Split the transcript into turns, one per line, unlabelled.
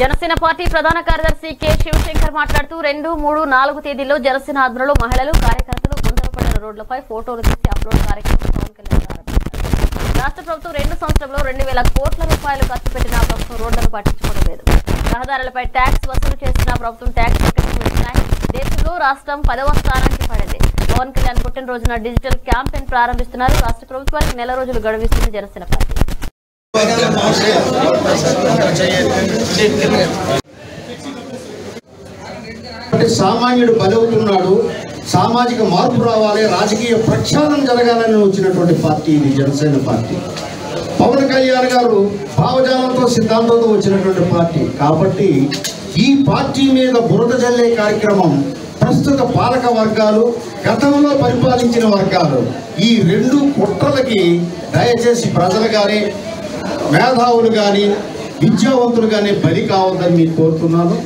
Janasena party ప్రధాన కార్యదర్శి K Shivshankar మాట్లాడుతూ 2, 3, 4 తేదీల్లో జనసేన ఆధ్వర్యంలో మహిళలు కార్యకర్తలు గుంతలపడిన రోడ్లపై ఫోటోలు తీసి అప్లోడ్ కార్యక్రమం పవన్ కళ్యాణ్ ప్రారంభించారు. రాష్ట్ర ప్రభుత్వం 2 సంవత్సరంలో 2,000 కోట్ల రూపాయలు ఖర్చు పెట్టిన ప్రభుత్వం రోడ్లను పట్టించుకోవడం లేదు. రహదారులపై ట్యాక్స్ వసూలు చేసిన ప్రభుత్వం ట్యాక్స్ కట్టించుకుంటున్నాయి. దేశంలో రాష్ట్రం 10వ స్థానానికి పడింది. పవన్ కళ్యాణ్ పుట్టినరోజున డిజిటల్ క్యాంపెయిన్ ప్రారంభిస్తున్నారు. రాష్ట్ర ప్రభుత్వానికి నెల రోజులు గడువిస్తుంది జనసేన పార్టీ.
సామాన్యుడు బలవుతున్నాడు, సామాజిక మార్పు రావాలి, రాజకీయ ప్రక్షాళన జరగాలని వచ్చినటువంటి పార్టీ ఇది జనసేన పార్టీ. పవన్ కళ్యాణ్ గారు భావజాలంతో సిద్ధాంతంతో వచ్చినటువంటి పార్టీ కాబట్టి ఈ పార్టీ మీద బురద జల్లే కార్యక్రమం ప్రస్తుత పాలక వర్గాలు, గతంలో పరిపాలించిన వర్గాలు, ఈ 2 కుట్రలకి దయచేసి ప్రజలు కానీ మేధావులు కానీ విద్యావంతులు కానీ బలి కావద్దని మీకు కోరుతున్నాను.